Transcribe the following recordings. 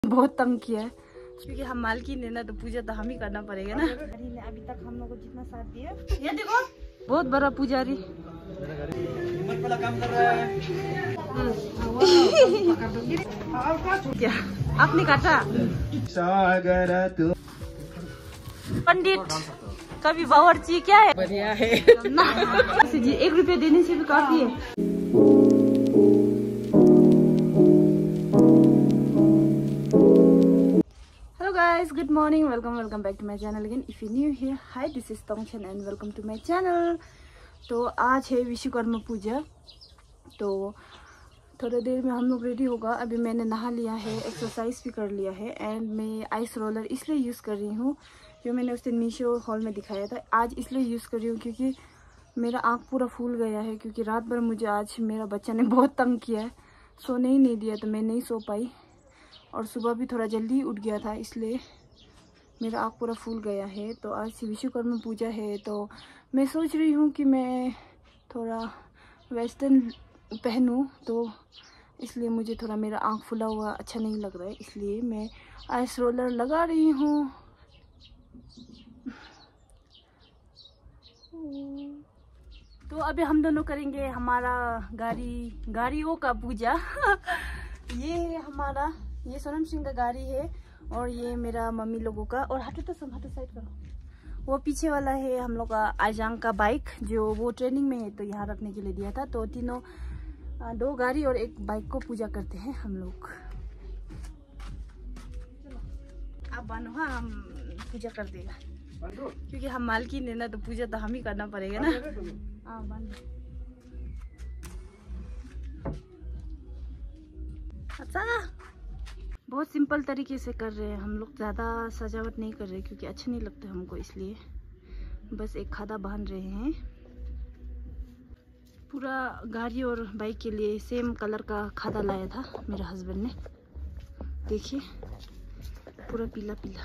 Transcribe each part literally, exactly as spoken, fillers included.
बहुत तंग किया है क्योंकि हम मालकिन है ना, तो पूजा तो हम ही करना पड़ेगा ना। ने अभी तक हम लोग को जितना साथ दिया, ये देखो बहुत बड़ा पुजारी काम कर रहा है। क्या आपने काटा? पंडित कभी बावर्ची क्या है? बढ़िया है जी, एक रुपया देने से भी काफी है। Guys, good morning, welcome welcome back to my channel again. If you're new here, hi, this is Tongchen and welcome to my channel. तो आज है विश्वकर्मा पूजा, तो थोड़ी देर में हम लोग रेडी होगा। अभी मैंने नहा लिया है, एक्सरसाइज भी कर लिया है एंड मैं आइस रोलर इसलिए यूज़ कर रही हूँ जो मैंने उस दिन मीशो हॉल में दिखाया था। आज इसलिए यूज़ कर रही हूँ क्योंकि मेरा आँख पूरा फूल गया है, क्योंकि रात भर मुझे आज मेरा बच्चा ने बहुत तंग किया है, सोने ही नहीं दिया, तो मैं नहीं सो पाई और सुबह भी थोड़ा जल्दी उठ गया था, इसलिए मेरा आँख पूरा फूल गया है। तो आज विश्वकर्मा पूजा है, तो मैं सोच रही हूँ कि मैं थोड़ा वेस्टर्न पहनूँ, तो इसलिए मुझे थोड़ा मेरा आँख फुला हुआ अच्छा नहीं लग रहा है, इसलिए मैं आइस रोलर लगा रही हूँ। तो अभी हम दोनों करेंगे हमारा गाड़ी गाड़ियों का पूजा। ये है हमारा, ये सोनम सिंह का गाड़ी है और ये मेरा मम्मी लोगों का। और हाथों तो सब हाथों साइड करो। वो पीछे वाला है हम लोग का आजांग का बाइक, जो वो ट्रेनिंग में है तो यहाँ रखने के लिए दिया था। तो तीनों दो गाड़ी और एक बाइक को पूजा करते हैं हम लोग। अब बानो, हाँ हम पूजा कर देगा क्योंकि हम मालकिन है ना, तो पूजा तो हम ही करना पड़ेगा ना। हाँ बांधो। अच्छा, बहुत सिंपल तरीके से कर रहे हैं हम लोग, ज़्यादा सजावट नहीं कर रहे क्योंकि अच्छा नहीं लगता हमको, इसलिए बस एक खादा बांध रहे हैं। पूरा गाड़ी और बाइक के लिए सेम कलर का खादा लाया था मेरे हस्बैंड ने, देखिए पूरा पीला पीला।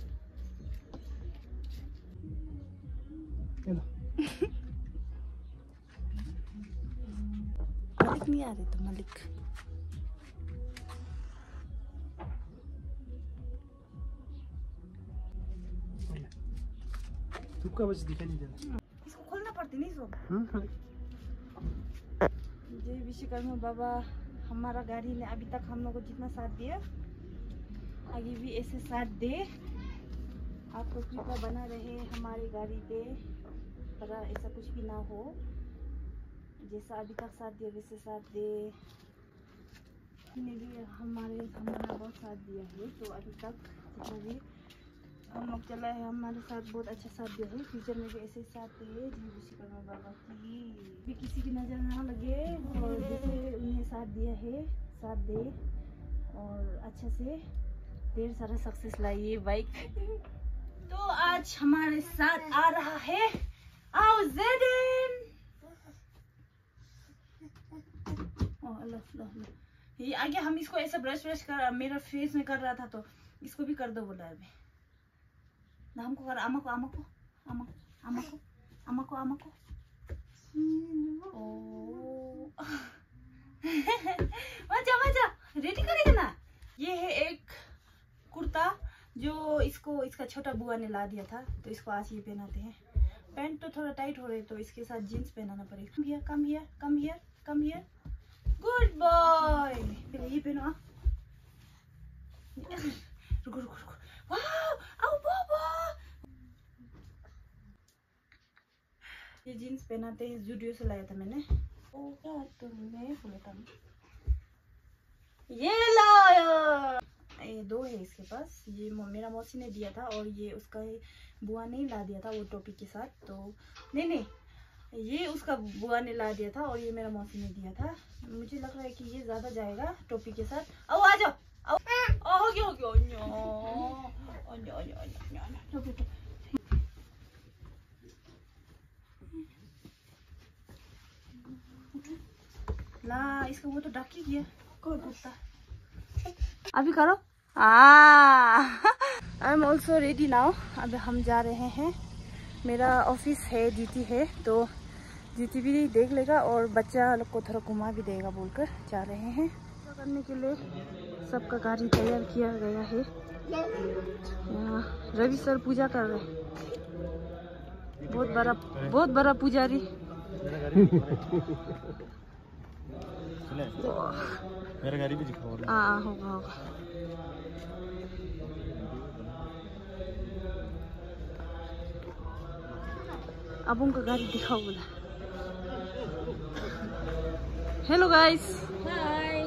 मालिक नहीं आ रहे तो मालिक तुक्का बस दिखाई नहीं दे रहा, इसको खोलना पड़ती नहीं सो। जय विश्वकर्मा बाबा, हमारा गाड़ी ने अभी तक हम लोग को जितना साथ दिया, आगे भी ऐसे साथ दे। आपको कृपा बना रहे हमारी गाड़ी पे, पर ऐसा कुछ भी ना हो, जैसा अभी तक साथ दिया वैसे साथ दे। ने भी हमारे हमारा बहुत साथ दिया है, तो अभी तक जितना भी हम लोग चला है हमारे साथ बहुत अच्छा साथ दिया है। फ्यूचर में भी ऐसे साथ दे। जय विश्वकर्मा बाबा की भी किसी की नज़र ना लगे, और जैसे उन्हें साथ दिया है साथ दे, और अच्छा से ढेर सारा सक्सेस लाइए बाइक। तो आज हमारे साथ आ रहा है आओ ज़ेडिन। ओह अल्लाह अल्लाह, ये आगे हम इसको ऐसा ब्रश ब्रश कर मेरा फेस में कर रहा था, तो इसको भी कर दो बोला अभी ना हमको कर। आमा को आमा को आमा आमा को आमा को आमा को ओ मजा मजा रेडी करेगा ना। ये है एक कुर्ता जो इसको इसका छोटा बुआ ने ला दिया था, तो इसको आज ये पहनाते हैं। पैंट तो थोड़ा टाइट हो रहे, तो इसके साथ जीन्स पहनाना पड़ेगा। Come here come here come here come here, good boy. पहले ये पहनो। रुको रुको रुको, वाओ आओ बाबा। ये जीन्स पहनाते हैं, जूडियो से लाया था मैंने। ओ क्या तुमने बोला था, ये लो। ये दो है इसके पास, ये मेरा मौसी ने दिया था और ये उसका बुआ ने ला दिया था वो टोपी के साथ। तो नहीं नहीं, ये उसका बुआ ने ला दिया था और ये मेरा मौसी ने दिया था। मुझे लग रहा है कि ये ज्यादा जाएगा टोपी के साथ। आओ आ जाओ, आओ हो गया हो गया। ला इसका वो तो ढक ही गया, कोई कुत्ता। अभी करो। I am also ready now. अब हम जा रहे हैं, मेरा ऑफिस है, ड्यूटी है, तो ड्यूटी भी देख लेगा और बच्चा लोग को थोड़ा घुमा भी देगा बोलकर जा रहे हैं। करने के लिए सबका गाड़ी तैयार किया गया है। यहाँ रवि सर पूजा कर रहे हैं। बहुत बड़ा बहुत बड़ा पुजारी। मेरा गाड़ी भी दिखाओ। हाँ होगा होगा। अब उनका गाड़ी दिखाओ बोला। Hello guys. हाय।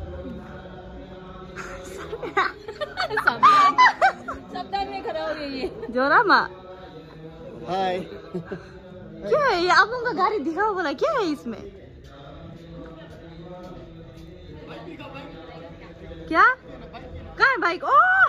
सावधान में खड़ा हो गई ये। जोरा माँ। हाय। क्या है ये? आप उनका गाड़ी दिखाओ बोला। क्या है इसमें? क्या? कहाँ है बाइक? ओह!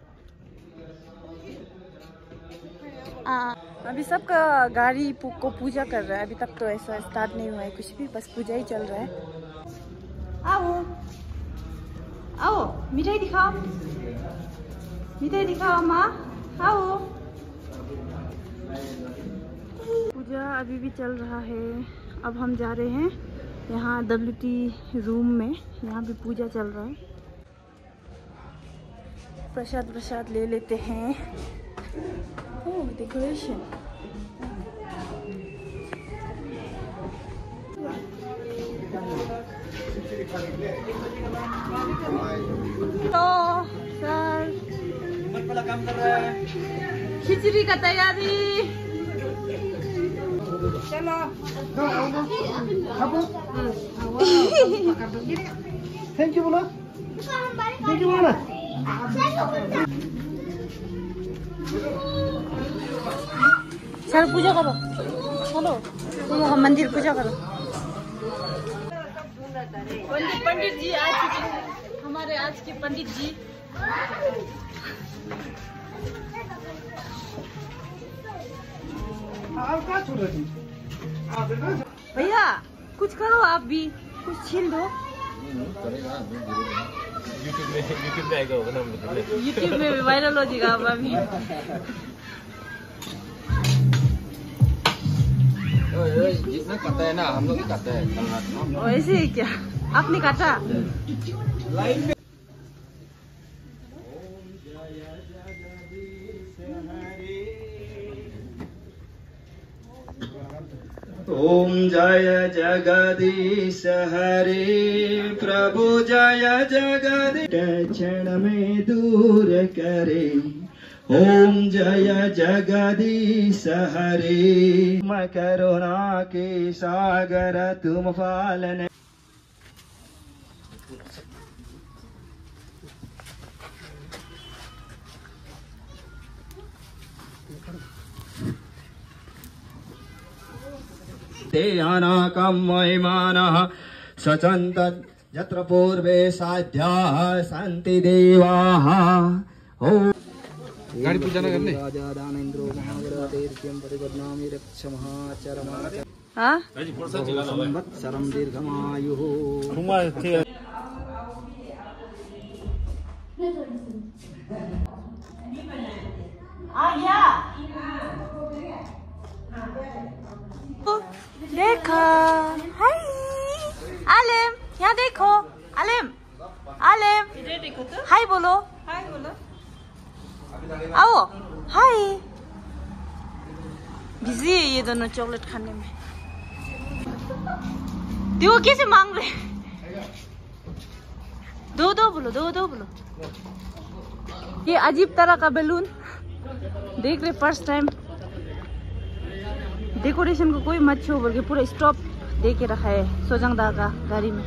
आ, अभी सबका गाड़ी को पूजा कर रहा है। अभी तक तो ऐसा स्टार्ट नहीं हुआ है कुछ भी, बस पूजा ही चल रहा है। आओ आओ मिठाई दिखाओ, मिठाई दिखाओ माँ। आओ। पूजा अभी भी चल रहा है। अब हम जा रहे हैं यहाँ डब्ल्यू टी रूम में। यहाँ भी पूजा चल रहा है। प्रसाद प्रसाद ले लेते हैं। ओह डेकोरेशन। तो सर काम कर रहा है। खिचड़ी का तैयारी। चलो थैंक यू बोलो। थैंक यू बोलो। चलो पूजा करो। चलो तुम हम मंदिर पूजा करो। पंडित पंडित जी आ चुके हैं। हमारे आज के पंडित जी। भैया कुछ करो, आप भी कुछ छील दो। यूट्यूब में यूट्यूब में आएगा होगा। यूट्यूब में वायरल हो जाएगा अब अभी। जितना काटा है ना हम लोग काटा है। ऐसे ही क्या आपने काटा? ओम जय जगदीश हरे प्रभु जय जगदीश क्षण में दूर करे। ओम जय जगदीश हरे मैं करुणा के सागर तुम पालन। ते अनाकं महिमानः सचन्त यत्र पूर्वे साध्याः सन्ति देवाः। ओम गाड़ी पूजा ना करने। राजा दानेन्द्रो महावरतेर्यं परिपद्नामि रक्षमाचरमा। हाँ संवत्सरं दीर्घमायुः। आ गया। देखो हाय आलिम, यहाँ देखो आलिम। आलिम हाय बोलो। हाय बोलो। आओ हाय। बिजी है ये दोनों चॉकलेट खाने में। देखो कैसे मांग रहे। दो दो बोलो, दो दो बोलो। ये अजीब तरह का बैलून देख रहे फर्स्ट टाइम। डेकोरेशन को कोई मत छो बोल के पूरा स्टॉप दे के रखा है सोजंगदा का गाड़ी में।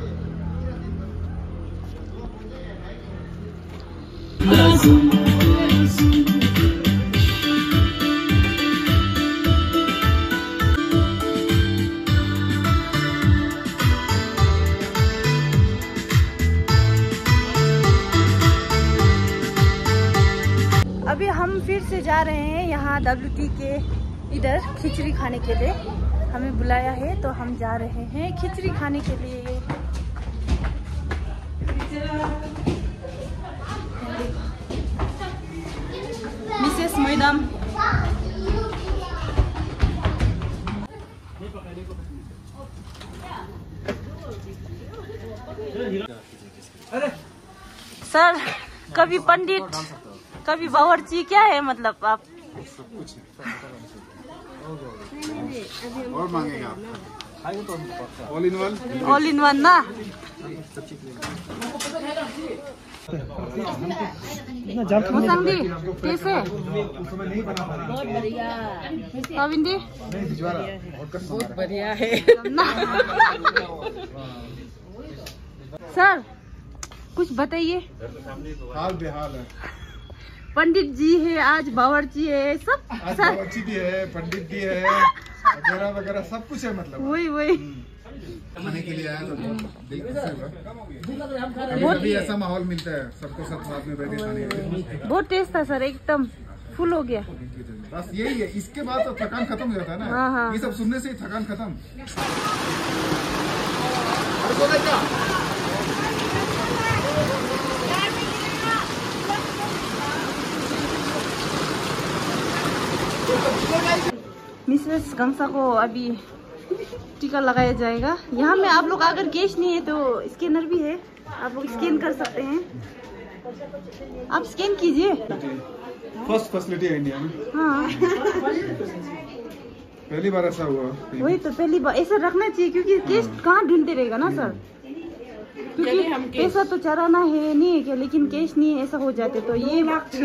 अभी हम फिर से जा रहे हैं यहाँ डब्ल्यू टी के इधर खिचड़ी खाने के लिए। हमें बुलाया है तो हम जा रहे हैं खिचड़ी खाने के लिए। मिसेस मैडम सर कभी पंडित कभी बावर्ची, क्या है मतलब आप? और मांगेगा all in one. All in one ना। मौसंगी कैसे? बहुत बढ़िया। अविंदी बहुत बढ़िया है। सर कुछ बताइए। हाल बेहाल है। पंडित जी है, आज बावर्ची है, सब आज बावर्ची भी है, पंडित भी है, वगैरह वगैरह सब कुछ है। मतलब वही वही खाने के लिए आया तो बहुत दिल खुश हुआ। कभी ऐसा माहौल मिलता है सबको साथ साथ में बैठे खाने के लिए। बहुत टेस्ट था सर, एकदम फुल हो गया। बस यही है, इसके बाद तो थकान खत्म हो जाता है ना। हाँ, हाँ। ये सब सुनने से ही थकान खत्म। मिसेस गंसा को अभी टीका लगाया जाएगा। यहाँ में आप लोग अगर कैश नहीं है तो स्कैनर भी है, आप लोग स्कैन कर सकते हैं। आप स्कैन कीजिए। फर्स्ट फैसिलिटी है इंडिया में। हाँ पहली बार ऐसा हुआ। वही तो पहली बार ऐसा रखना चाहिए, क्योंकि कैश कहाँ ढूंढते रहेगा ना सर, क्योंकि पैसा तो चराना है नहीं है क्या, लेकिन कैश नहीं है, ऐसा हो जाते तो ये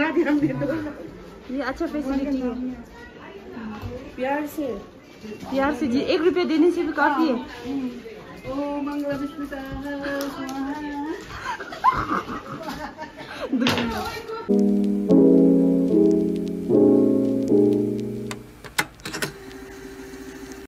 ये अच्छा फैसिलिटी है। प्यार से प्यार से जी, एक रुपया देने से भी काफी है। ओ मंगला